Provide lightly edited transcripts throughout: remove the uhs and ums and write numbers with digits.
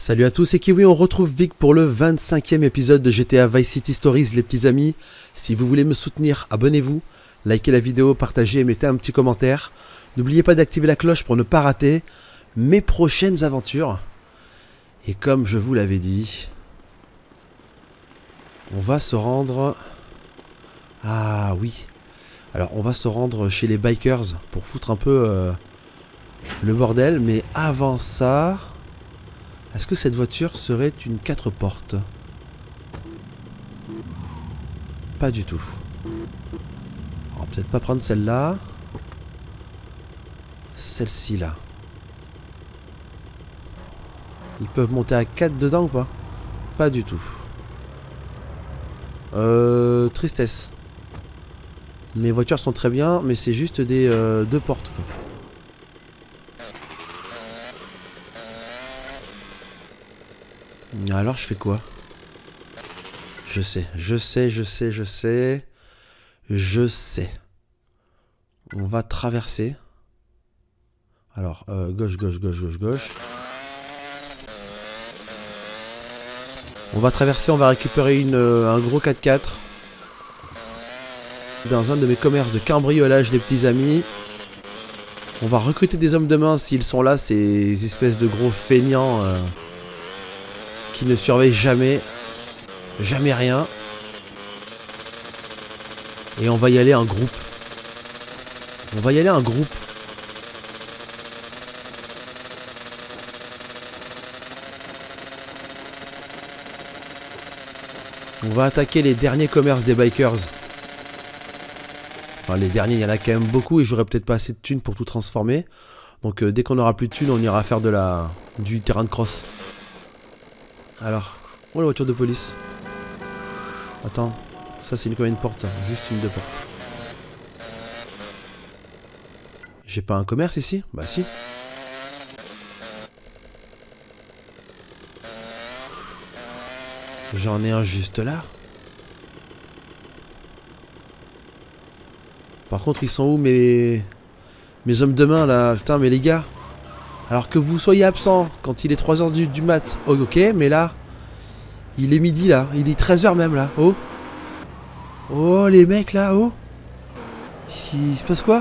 Salut à tous, c'est Kiwi, on retrouve Vic pour le 25e épisode de GTA Vice City Stories les petits amis. Si vous voulez me soutenir, abonnez-vous, likez la vidéo, partagez et mettez un petit commentaire. N'oubliez pas d'activer la cloche pour ne pas rater mes prochaines aventures. Et comme je vous l'avais dit, on va se rendre... Ah oui, alors on va se rendre chez les bikers pour foutre un peu le bordel. Mais avant ça... Est-ce que cette voiture serait une 4 portes? Pas du tout. On va peut-être pas prendre celle-là. Celle-ci là. Ils peuvent monter à 4 dedans ou pas? Pas du tout. Tristesse. Mes voitures sont très bien, mais c'est juste des 2 portes quoi. Alors je fais quoi? Je sais. On va traverser. Alors, gauche. On va traverser, on va récupérer un gros 4x4. Dans un de mes commerces de cambriolage, les petits amis. On va recruter des hommes de main s'ils sont là, ces espèces de gros feignants... qui ne surveille jamais rien. Et on va y aller en groupe. On va attaquer les derniers commerces des bikers. Enfin les derniers, il y en a quand même beaucoup et j'aurais peut-être pas assez de thunes pour tout transformer. Donc dès qu'on aura plus de thunes, on ira faire du terrain de cross. Alors, oh la voiture de police. Attends, ça c'est combien de portes ça? Juste une de portes. J'ai pas un commerce ici? Bah si. J'en ai un juste là. Par contre ils sont où mes hommes de main là? Putain mais les gars. Alors que vous soyez absent quand il est 3h du mat, oh, ok, mais là, il est midi là, il est 13h même là, oh. Oh les mecs là, oh. Il se passe quoi?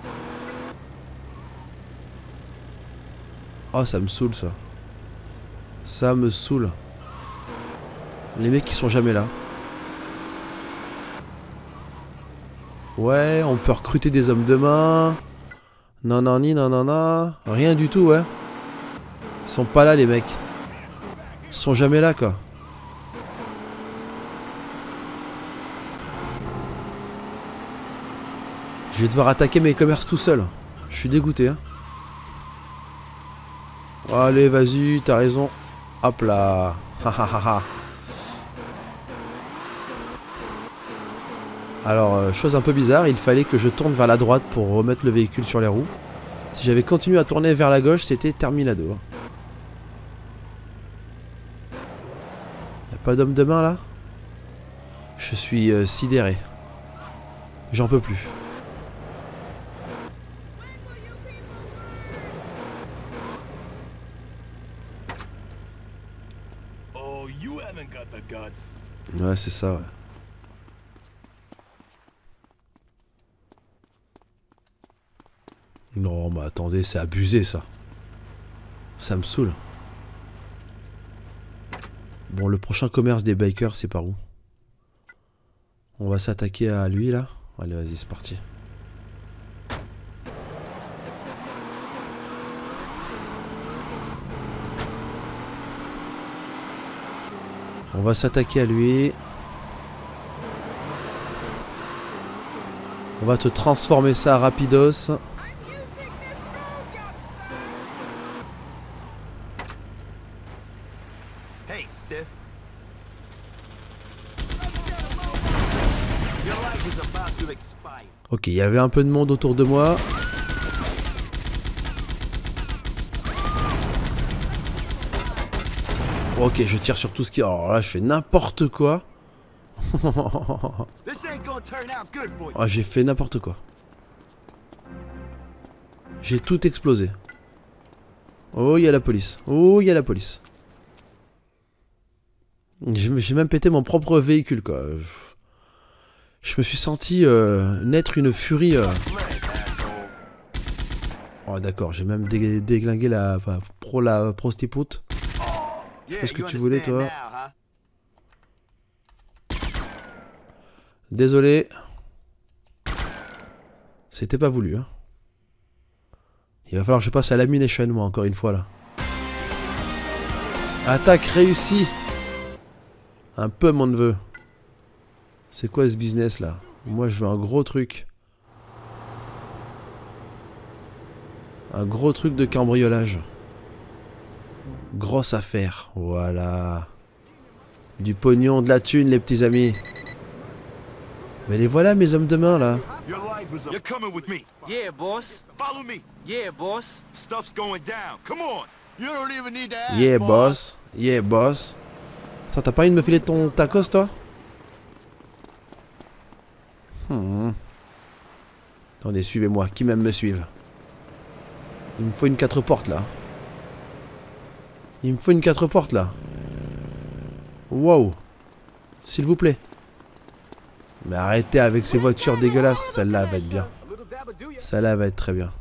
Oh ça me saoule ça. Ça me saoule. Les mecs qui sont jamais là. Ouais, on peut recruter des hommes de main. Non, rien du tout, ouais. Ils sont pas là, les mecs. Ils sont jamais là, quoi. Je vais devoir attaquer mes commerces tout seul. Je suis dégoûté, hein. Allez, vas-y, t'as raison. Hop là. Alors, chose un peu bizarre, il fallait que je tourne vers la droite pour remettre le véhicule sur les roues. Si j'avais continué à tourner vers la gauche, c'était terminado. Y'a pas d'homme de main là? Je suis sidéré. J'en peux plus. Ouais, c'est ça, ouais. Non, mais attendez, c'est abusé ça. Ça me saoule. Bon, le prochain commerce des bikers, c'est par où? On va s'attaquer à lui là. Allez, vas-y, c'est parti. On va s'attaquer à lui. On va te transformer ça rapidos. Ok, il y avait un peu de monde autour de moi. Ok, je tire sur tout ce qui... Alors là, je fais n'importe quoi. Oh, j'ai fait n'importe quoi. J'ai tout explosé. Oh, il y a la police. Oh, il y a la police. J'ai même pété mon propre véhicule, quoi. Je me suis senti naître une furie. Oh d'accord, j'ai même déglingué la prostitute. Je sais pas ce que tu voulais, toi. Désolé. C'était pas voulu, hein. Il va falloir que je passe à l'ammunition, moi, encore une fois, là. Attaque réussie. Un peu, mon neveu. C'est quoi ce business, là? Moi, je veux un gros truc. Un gros truc de cambriolage. Grosse affaire. Voilà. Du pognon, de la thune, les petits amis. Mais les voilà, mes hommes de main, là. You're coming with me. Yeah, boss. Follow me. Yeah, boss. Stuff's going down. Come on. You don't even need to ask, Yeah, boss. Yeah, boss. Attends, t'as pas envie de me filer ton tacos, toi? Attendez, suivez-moi. Qui même me suive? Il me faut une 4 portes, là. Il me faut une 4 portes, là. Wow. S'il vous plaît. Mais arrêtez avec ces voitures dégueulasses. Celle-là va être bien. Celle-là va être très bien.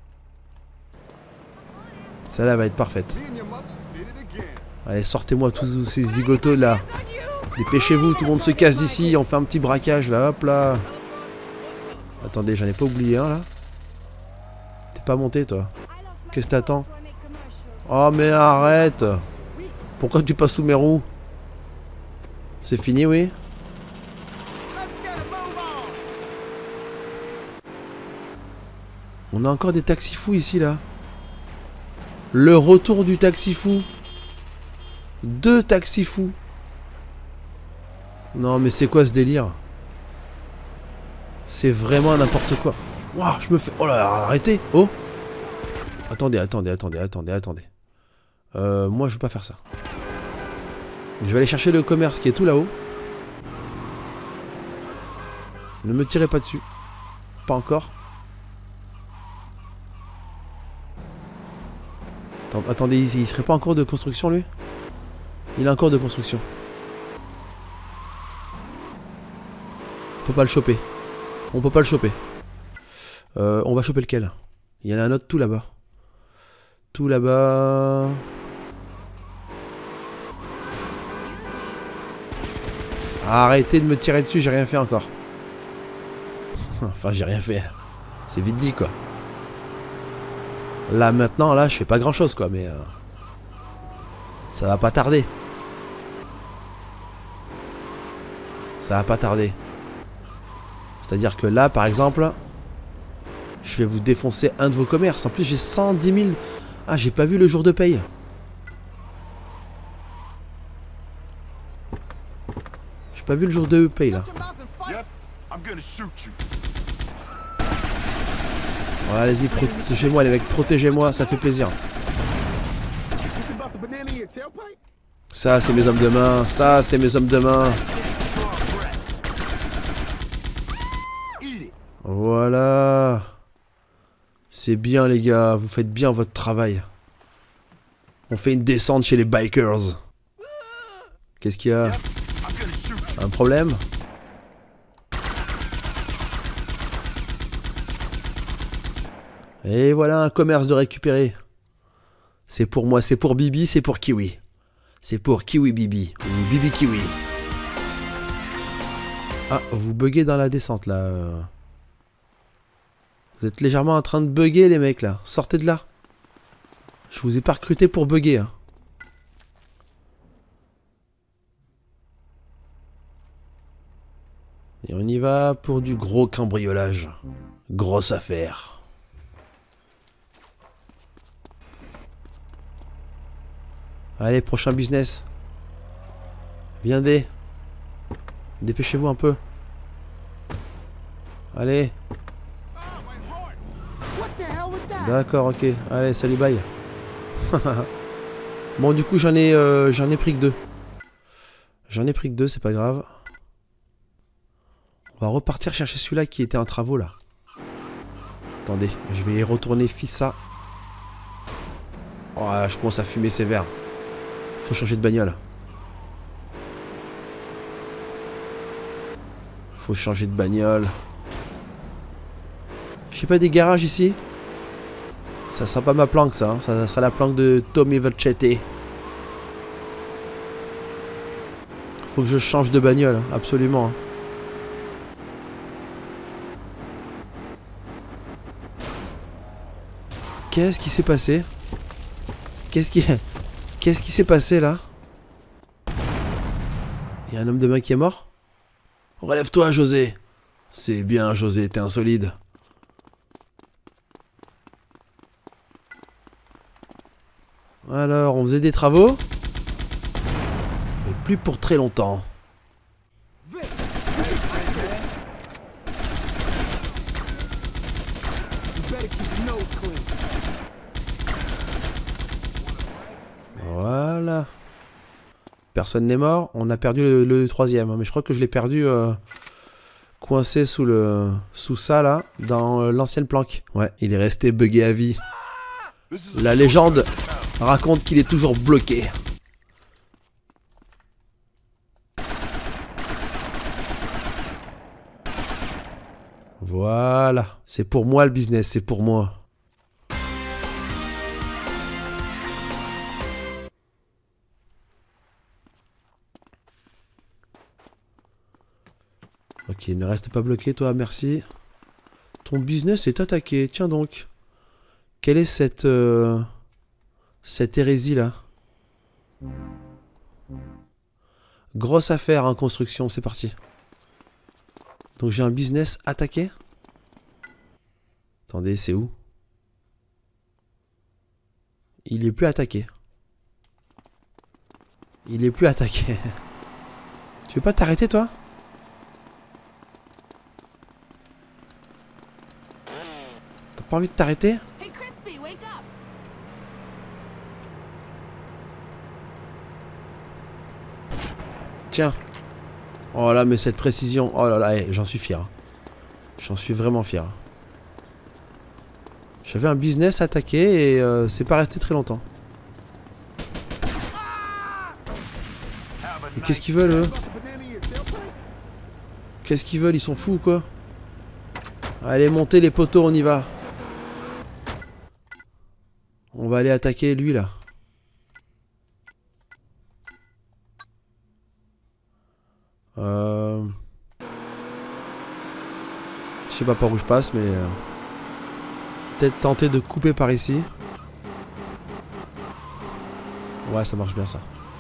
Celle-là va être parfaite. Allez, sortez-moi tous ces zigotos là. Dépêchez-vous, tout le monde se casse d'ici. On fait un petit braquage là, hop là. Attendez, j'en ai pas oublié un là. T'es pas monté toi? Qu'est-ce que t'attends? Oh mais arrête. Pourquoi tu passes sous mes roues? C'est fini, oui? On a encore des taxis fous ici là. Le retour du taxi fou. 2 taxis fous. Non mais c'est quoi ce délire? C'est vraiment n'importe quoi. Ouah, je me fais... Oh là, arrêtez. Oh. Attendez. Moi je veux pas faire ça. Je vais aller chercher le commerce qui est tout là-haut. Ne me tirez pas dessus. Pas encore. Attendez, il serait pas en cours de construction lui? Il est en cours de construction. On peut pas le choper. On peut pas le choper. On va choper lequel? Il y en a un autre tout là-bas. Tout là-bas. Arrêtez de me tirer dessus, j'ai rien fait encore. Enfin, j'ai rien fait. C'est vite dit quoi. Là maintenant, là, je fais pas grand chose quoi, mais ça va pas tarder. Ça va pas tarder. C'est-à-dire que là, par exemple, je vais vous défoncer un de vos commerces. En plus, j'ai 110 000. Ah, j'ai pas vu le jour de paye. J'ai pas vu le jour de paye là. Ouais, allez-y, protégez-moi les mecs, protégez-moi, ça fait plaisir. Ça, c'est mes hommes de main, ça, c'est mes hommes de main. Voilà. C'est bien les gars, vous faites bien votre travail. On fait une descente chez les bikers. Qu'est-ce qu'il y a? Un problème? Et voilà un commerce de récupérer. C'est pour moi, c'est pour Bibi, c'est pour Kiwi. C'est pour Kiwi Bibi, ou Bibi Kiwi. Ah, vous buguez dans la descente là. Vous êtes légèrement en train de bugger les mecs là. Sortez de là. Je vous ai pas recruté pour bugger. Hein. Et on y va pour du gros cambriolage. Grosse affaire. Allez, prochain business. Viendez. Dépêchez-vous un peu. Allez. D'accord, ok. Allez, salut, bye. Bon, du coup, j'en ai pris que 2. J'en ai pris que 2, c'est pas grave. On va repartir chercher celui-là qui était en travaux, là. Attendez, je vais y retourner Fissa. Oh, je commence à fumer sévère. Faut changer de bagnole. Faut changer de bagnole. Je sais pas, des garages ici? Ça sera pas ma planque, ça. Hein. Ça sera la planque de Tommy Vercetti. Faut que je change de bagnole, absolument. Qu'est-ce qui s'est passé? Qu'est-ce qui s'est passé là? Il y a un homme de main qui est mort? Relève-toi, José. C'est bien, José, t'es un solide. Alors, on faisait des travaux? Mais plus pour très longtemps. Voilà. Personne n'est mort. On a perdu le troisième. Mais je crois que je l'ai perdu coincé sous ça là, dans l'ancienne planque. Ouais, il est resté buggé à vie. La légende raconte qu'il est toujours bloqué. Voilà. C'est pour moi le business, c'est pour moi. Ok, ne reste pas bloqué toi, merci. Ton business est attaqué, tiens donc. Quelle est cette hérésie là? Grosse affaire en construction, c'est parti. Donc j'ai un business attaqué. Attendez, c'est où? Il est plus attaqué. Il est plus attaqué. Tu veux pas t'arrêter toi? T'as pas envie de t'arrêter? Tiens. Oh là, mais cette précision. Oh là là, hey, j'en suis fier. J'en suis vraiment fier. J'avais un business attaqué et c'est pas resté très longtemps. Mais qu'est-ce qu'ils veulent eux? Qu'est-ce qu'ils veulent? Ils sont fous ou quoi? Allez, montez les poteaux, on y va. On va aller attaquer lui là. Je sais pas par où je passe, mais peut-être tenter de couper par ici. Ouais, ça marche bien ça.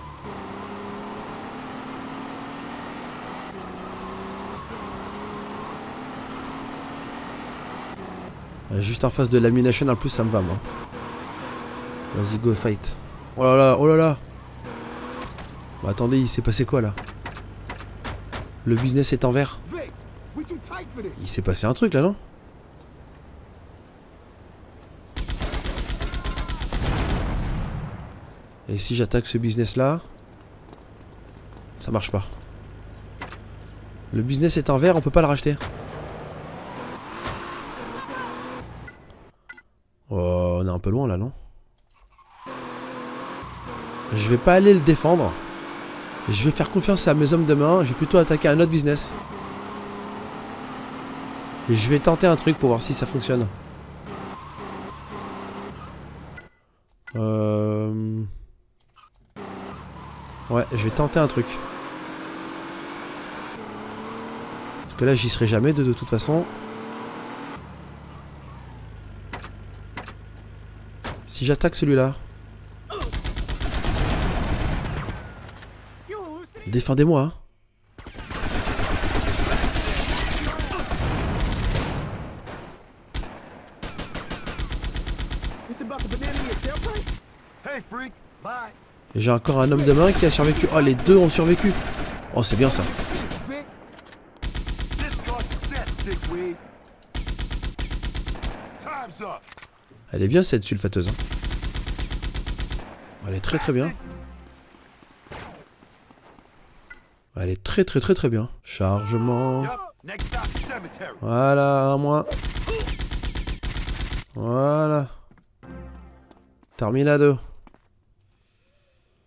Juste en face de lamination, en plus ça me va moi. Vas-y, go fight. Oh là là, oh là là. Bah, attendez, il s'est passé quoi là? Le business est en vert. Il s'est passé un truc là, non? Et si j'attaque ce business là? Ça marche pas. Le business est en vert, on peut pas le racheter. Oh, on est un peu loin là, non? Je vais pas aller le défendre. Je vais faire confiance à mes hommes de main. Je vais plutôt attaquer un autre business. Et je vais tenter un truc pour voir si ça fonctionne. Ouais, je vais tenter un truc. Parce que là, j'y serai jamais de toute façon. Si j'attaque celui-là. Défendez-moi, hein. Et j'ai encore un homme de main qui a survécu. Oh, les deux ont survécu. Oh, c'est bien ça. Elle est bien cette sulfateuse. Hein. Elle est très très bien. Elle est très très très très bien. Chargement. Voilà, un moins. Voilà. Terminado.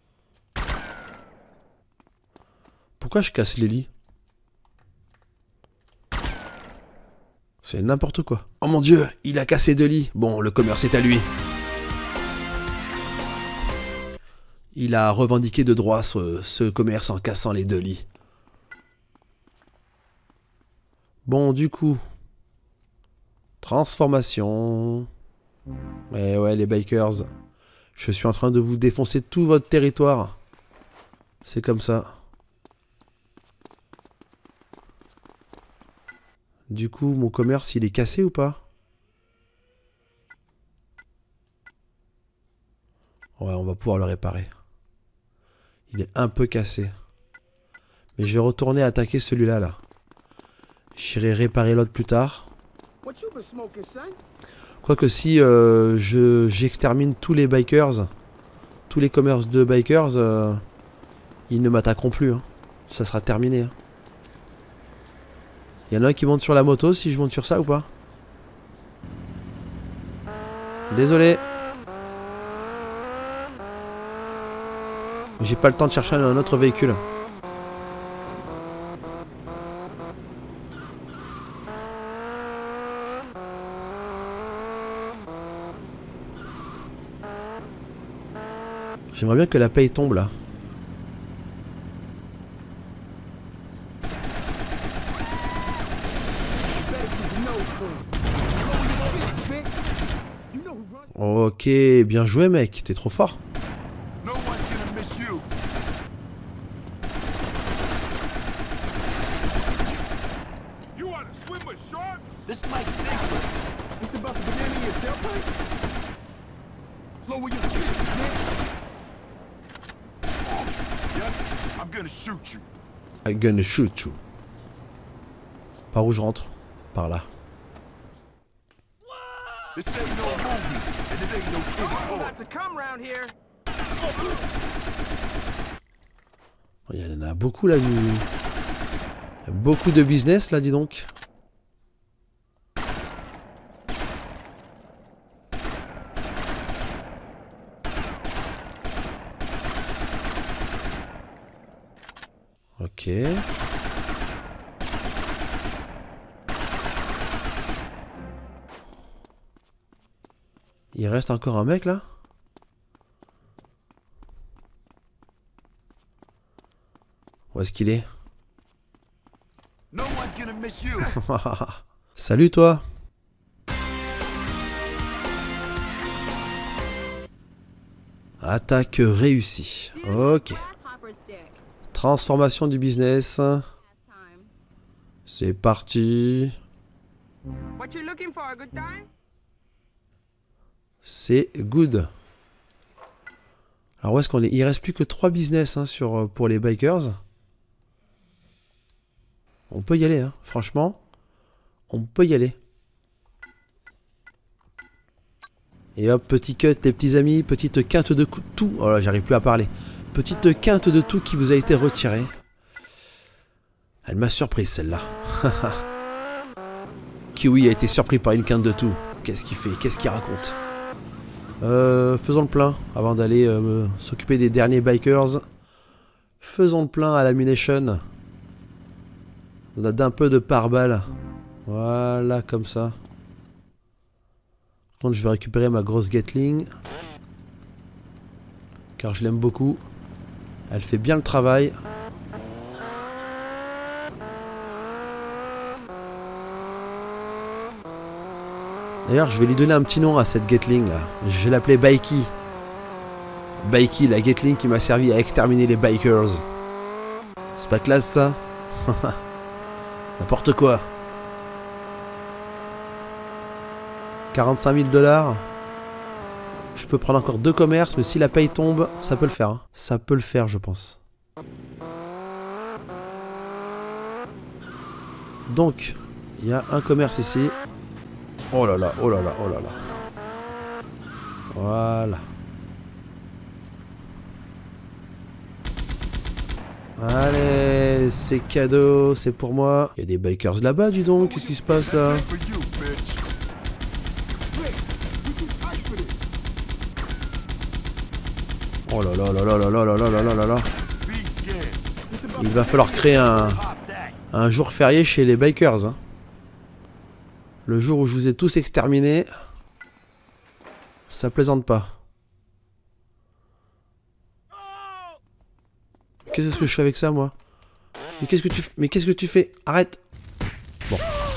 Pourquoi je casse les lits? C'est n'importe quoi. Oh mon dieu, il a cassé 2 lits. Bon, le commerce est à lui. Il a revendiqué de droit ce commerce en cassant les 2 lits. Bon, du coup... Transformation... Eh ouais, les bikers. Je suis en train de vous défoncer tout votre territoire. C'est comme ça. Du coup, mon commerce, il est cassé ou pas? Ouais, on va pouvoir le réparer. Il est un peu cassé. Mais je vais retourner attaquer celui-là, là. J'irai réparer l'autre plus tard. Quoique si j'extermine tous les bikers, tous les commerces de bikers, ils ne m'attaqueront plus. Hein. Ça sera terminé. Hein. Il y en a un qui monte sur la moto, si je monte sur ça ou pas? Désolé. J'ai pas le temps de chercher un autre véhicule. J'aimerais bien que la paye tombe là. Ok, bien joué mec, t'es trop fort. I'm gonna shoot you. Par où je rentre? Par là. Il y en a beaucoup là. Il y a beaucoup de business là, dis donc. Ok. Il reste encore un mec là? Où est-ce qu'il est? Salut toi. Attaque réussie. Ok. Transformation du business. C'est parti. C'est good. Alors où est-ce qu'on est? Il reste plus que 3 business hein, pour les bikers. On peut y aller, hein. Franchement. On peut y aller. Et hop, petit cut les petits amis. Petite quinte de tout. Oh là, j'arrive plus à parler. Petite quinte de tout qui vous a été retirée. Elle m'a surprise celle-là. Kiwi a été surpris par une quinte de tout. Qu'est-ce qu'il fait? Qu'est-ce qu'il raconte? Faisons le plein avant d'aller s'occuper des derniers bikers. Faisons le plein à l'ammunition. On a d'un peu de pare-balles. Voilà, comme ça. Par contre, je vais récupérer ma grosse Gatling. Car je l'aime beaucoup. Elle fait bien le travail. D'ailleurs, je vais lui donner un petit nom à cette Gatling là. Je vais l'appeler Bikey. Bikey, la Gatling qui m'a servi à exterminer les bikers. C'est pas classe ça? N'importe quoi. 45 000 $. Je peux prendre encore 2 commerces, mais si la paye tombe, ça peut le faire. Hein. Ça peut le faire, je pense. Donc, il y a un commerce ici. Oh là là, oh là là, oh là là. Voilà. Allez, c'est cadeau, c'est pour moi. Il y a des bikers là-bas, dis donc. Qu'est-ce qui se passe là? Oh là là là là là là là là là là là. Il va falloir créer un jour férié chez les bikers. Hein. Le jour où je vous ai tous exterminés, ça plaisante pas. Qu'est-ce que je fais avec ça, moi? Mais qu'est-ce que tu fais? Mais qu'est-ce que tu fais? Arrête! Bon.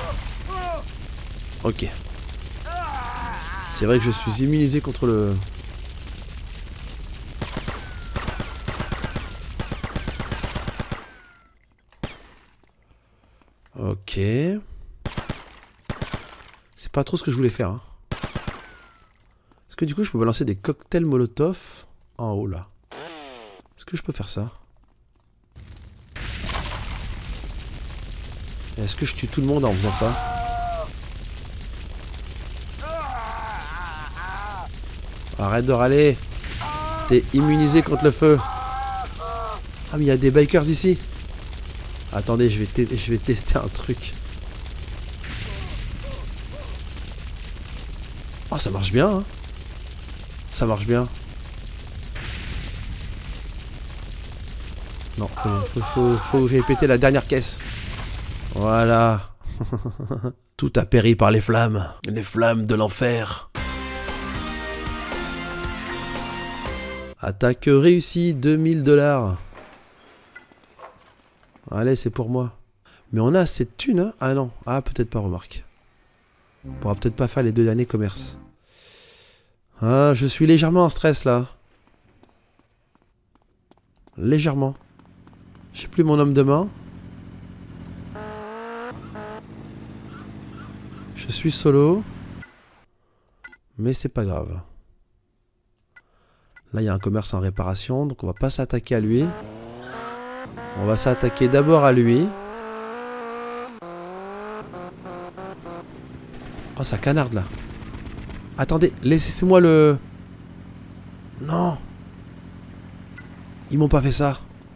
Ok. C'est vrai que je suis immunisé contre le... Ok. C'est pas trop ce que je voulais faire. Hein. Est-ce que du coup je peux balancer des cocktails Molotov en haut là? Est-ce que je peux faire ça? Est-ce que je tue tout le monde en faisant ça? Arrête de râler. T'es immunisé contre le feu. Ah mais il y a des bikers ici. Attendez, je vais tester un truc. Oh, ça marche bien, hein. Ça marche bien. Non, faut répéter la dernière caisse. Voilà. Tout a péri par les flammes de l'enfer. Attaque réussie, 2000 $. Allez, c'est pour moi. Mais on a assez de thunes, hein? Ah non, ah peut-être pas, remarque. On pourra peut-être pas faire les 2 derniers commerces. Ah, je suis légèrement en stress là. Légèrement. J'ai plus mon homme de main. Je suis solo. Mais c'est pas grave. Là, il y a un commerce en réparation, donc on va pas s'attaquer à lui. On va s'attaquer d'abord à lui. Oh, ça canarde là. Attendez, laissez-moi le... Non. Ils m'ont pas fait ça.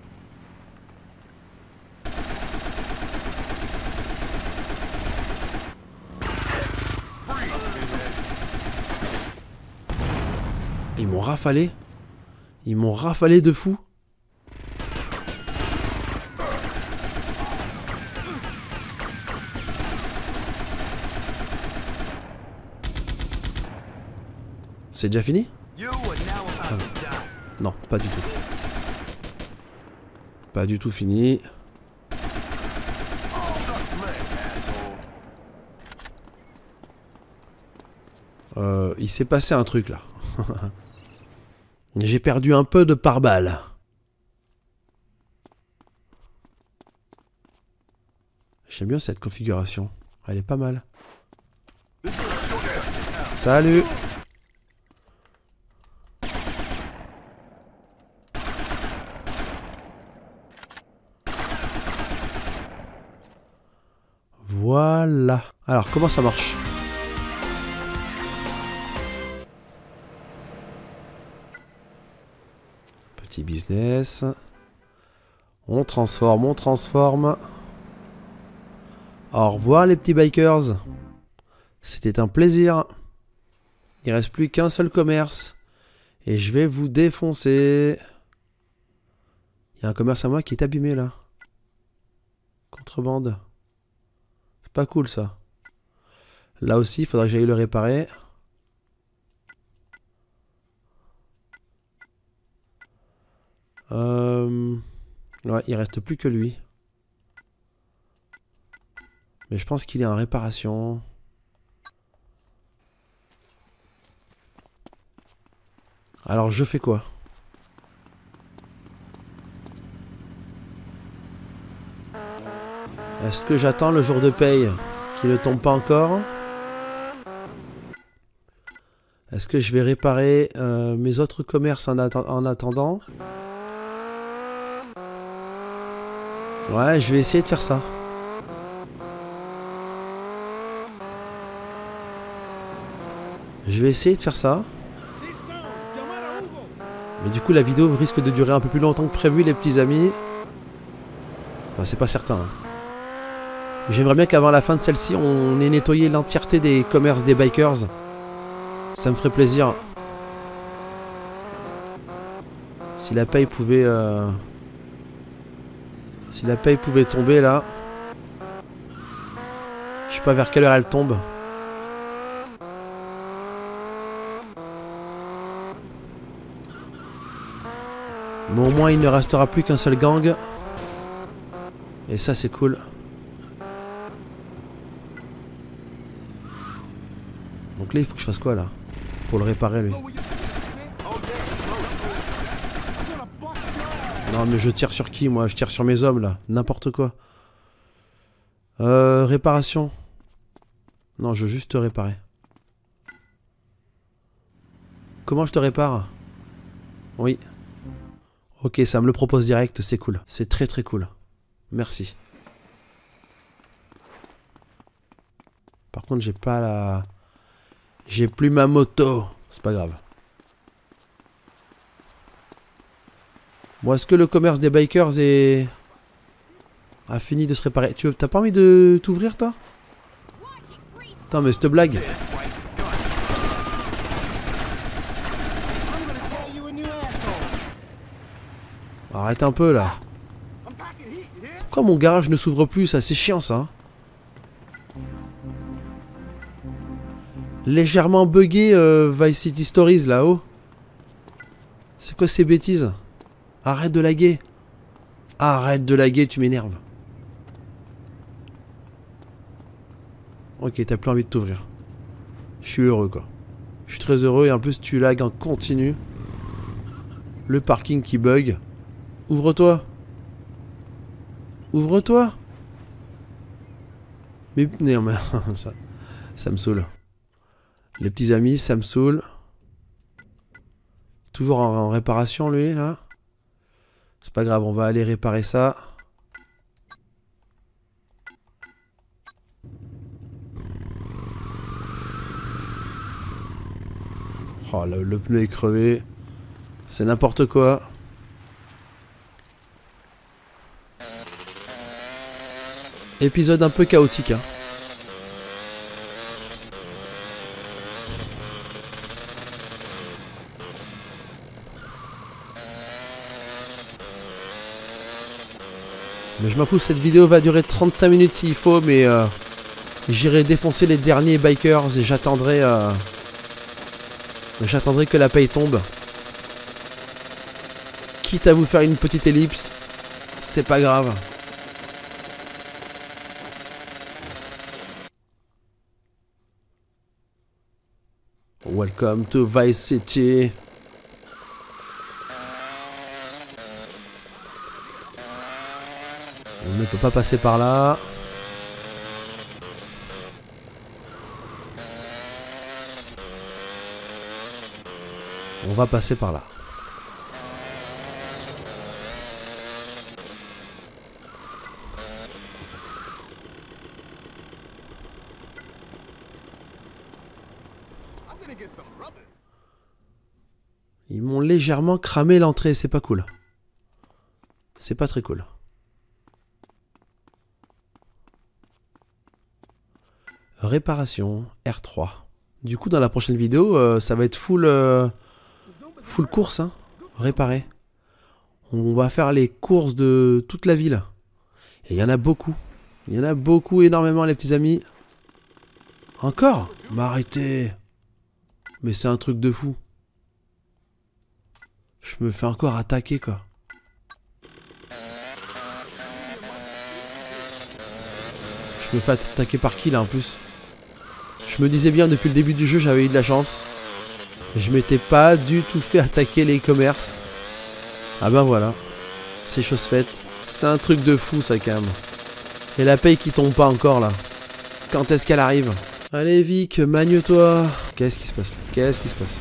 Ils m'ont rafalé. Ils m'ont rafalé de fou. C'est déjà fini? Ah. Non, pas du tout. Pas du tout fini. Il s'est passé un truc là. J'ai perdu un peu de pare-balles. J'aime bien cette configuration. Elle est pas mal. Salut! Voilà. Alors, comment ça marche? Petit business. On transforme, on transforme. Au revoir les petits bikers. C'était un plaisir. Il ne reste plus qu'un seul commerce. Et je vais vous défoncer. Il y a un commerce à moi qui est abîmé là. Contrebande. C'est pas cool ça. Là aussi, il faudra que j'aille le réparer. Ouais, il reste plus que lui. Mais je pense qu'il est en réparation. Alors je fais quoi? Est-ce que j'attends le jour de paye qui ne tombe pas encore? Est-ce que je vais réparer mes autres commerces en attendant? Ouais, je vais essayer de faire ça. Je vais essayer de faire ça. Mais du coup, la vidéo risque de durer un peu plus longtemps que prévu, les petits amis. Enfin, c'est pas certain. Hein. J'aimerais bien qu'avant la fin de celle-ci, on ait nettoyé l'entièreté des commerces des bikers. Ça me ferait plaisir. Si la paye pouvait... Si la paye pouvait tomber là. Je sais pas vers quelle heure elle tombe. Mais au moins il ne restera plus qu'un seul gang. Et ça c'est cool. Donc là il faut que je fasse quoi là? Pour le réparer lui. Non mais je tire sur qui moi? Je tire sur mes hommes là. N'importe quoi. Réparation. Non, je veux juste te réparer. Comment je te répare? Oui. Ok, ça me le propose direct, c'est cool. C'est très très cool. Merci. Par contre, j'ai pas la... J'ai plus ma moto. C'est pas grave. Bon, est-ce que le commerce des bikers a fini de se réparer? T'as pas envie de t'ouvrir, toi? Attends, mais cette blague. Arrête un peu, là. Pourquoi mon garage ne s'ouvre plus? Ça, c'est chiant, ça. Légèrement buggé, Vice City Stories, là-haut. C'est quoi ces bêtises? Arrête de laguer. Arrête de laguer, tu m'énerves. Ok, t'as plus envie de t'ouvrir. Je suis heureux, quoi. Je suis très heureux et en plus tu lagues en continu. Le parking qui bug. Ouvre-toi. Ouvre-toi. Mais non, mais ça me saoule. Les petits amis, ça me saoule. Toujours en réparation, lui, là. C'est pas grave, on va aller réparer ça. Oh, le pneu est crevé. C'est n'importe quoi. Épisode un peu chaotique, hein. Mais je m'en fous, cette vidéo va durer 35 minutes s'il faut, mais j'irai défoncer les derniers bikers et j'attendrai que la paye tombe. Quitte à vous faire une petite ellipse, c'est pas grave. Welcome to Vice City. On ne peut pas passer par là. On va passer par là. Ils m'ont légèrement cramé l'entrée, c'est pas cool. C'est pas très cool. Réparation, R3. Du coup, dans la prochaine vidéo, ça va être full course, hein. Réparer. On va faire les courses de toute la ville. Et il y en a beaucoup. Il y en a beaucoup, énormément, les petits amis. Encore? Mais arrêtez. Mais c'est un truc de fou. Je me fais encore attaquer, quoi. Je me fais attaquer par qui, là, en plus? Je me disais bien, depuis le début du jeu, j'avais eu de la chance. Je m'étais pas du tout fait attaquer les commerces. Ah ben voilà. C'est chose faite. C'est un truc de fou, ça, quand même. Et la paye qui tombe pas encore, là. Quand est-ce qu'elle arrive? Allez, Vic, magne-toi. Qu'est-ce qui se passe, là? Qu'est-ce qui se passe?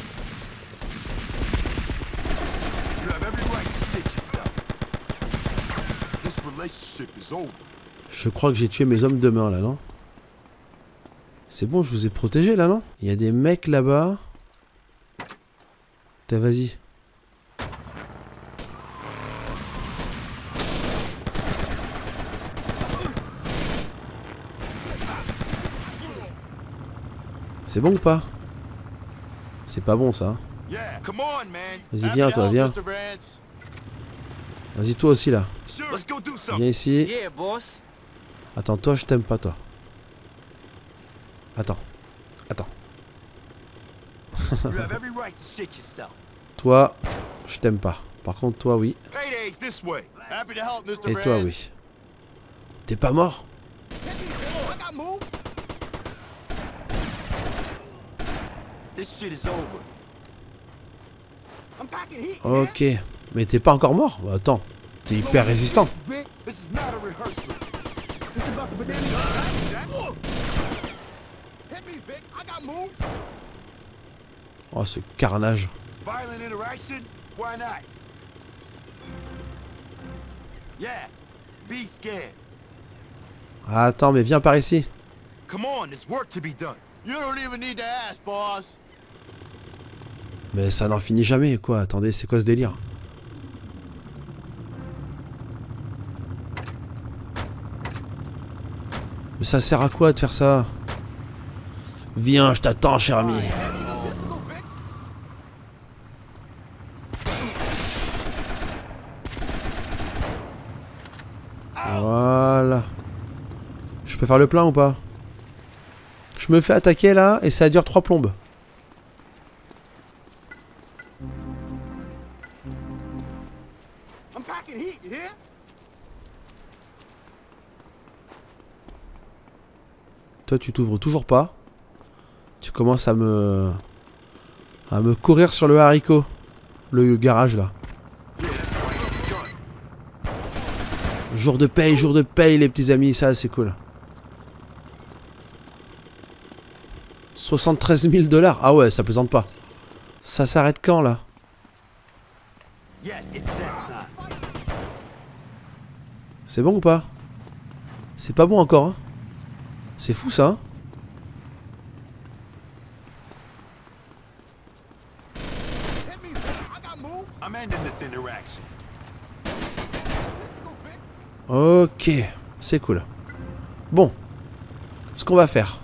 Je crois que j'ai tué mes hommes de main, là, non? C'est bon, je vous ai protégé, là, non? Il y a des mecs là-bas. Vas-y. C'est bon ou pas? C'est pas bon, ça. Vas-y, viens, toi, viens. Vas-y, toi aussi, là. Viens ici. Attends, toi, je t'aime pas, toi. Attends. Attends. Toi, je t'aime pas. Par contre, toi, oui. Payday's this way. Happy to help, Mr. Et toi, Reds. oui. T'es pas mort? This shit is over. I'm packing heat. Ok. Mais t'es pas encore mort? Bah, attends. T'es hyper résistant. Vic, this is not a rehearsal. This is about the banana. Hit me, Vic. I got moved. Oh, ce carnage. Violent interaction? Why not? Yeah. Be scared. Attends, mais viens par ici. Come on, there's work to be done. You don't even need to ask, boss. Mais ça n'en finit jamais, quoi. Attendez, c'est quoi ce délire? Mais ça sert à quoi de faire ça? Viens, je t'attends, cher ami. Voilà. Je peux faire le plein ou pas? Je me fais attaquer là et ça dure 3 plombes. I'm packing heat, you hear? Toi, tu t'ouvres toujours pas. Tu commences à me courir sur le haricot. Le garage là. Jour de paye les petits amis, ça c'est cool. 73 000 $. Ah ouais, ça plaisante pas. Ça s'arrête quand là? Yes, it's that time. C'est bon ou pas? C'est pas bon encore, hein? C'est fou ça, hein? Hit me, Vic. I got moved. I'm ending this interaction. Ok, c'est cool. Bon, ce qu'on va faire,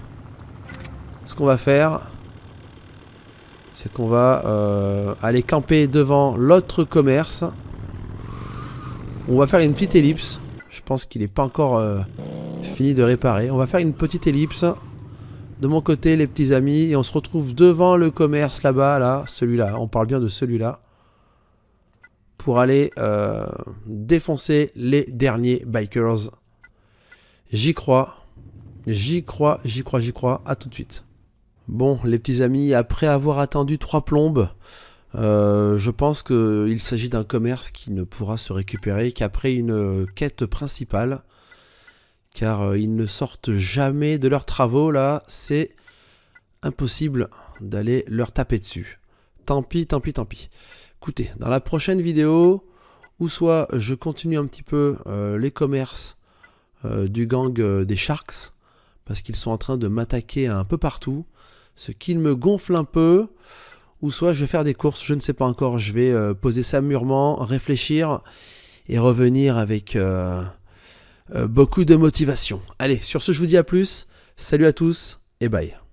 c'est qu'on va aller camper devant l'autre commerce. On va faire une petite ellipse. Je pense qu'il n'est pas encore fini de réparer. On va faire une petite ellipse de mon côté, les petits amis, et on se retrouve devant le commerce là-bas, là, celui-là. On parle bien de celui-là. Pour aller défoncer les derniers bikers. J'y crois. J'y crois. À tout de suite. Bon, les petits amis, après avoir attendu 3 plombes, je pense qu'il s'agit d'un commerce qui ne pourra se récupérer qu'après une quête principale. Car ils ne sortent jamais de leurs travaux, là. C'est impossible d'aller leur taper dessus. Tant pis. Écoutez, dans la prochaine vidéo, ou soit je continue un petit peu les commerces du gang des Sharks, parce qu'ils sont en train de m'attaquer un peu partout, ce qui me gonfle un peu, ou soit je vais faire des courses, je ne sais pas encore, je vais poser ça mûrement, réfléchir, et revenir avec beaucoup de motivation. Allez, sur ce je vous dis à plus, salut à tous, et bye.